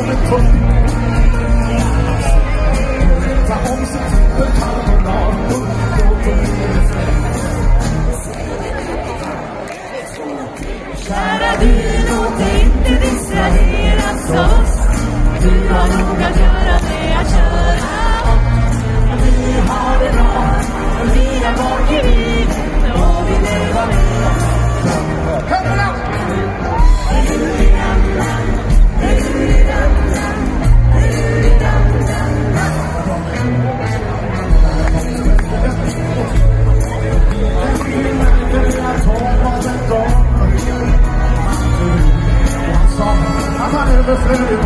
som en tupp. Ta om sig typen karbonat och låt och livet släpp. Kära du, låt dig inte distraheras oss. Du har nog att göra med att köra om. Vi har det bra, vi är bak i livet och vi lever med. I'm not in the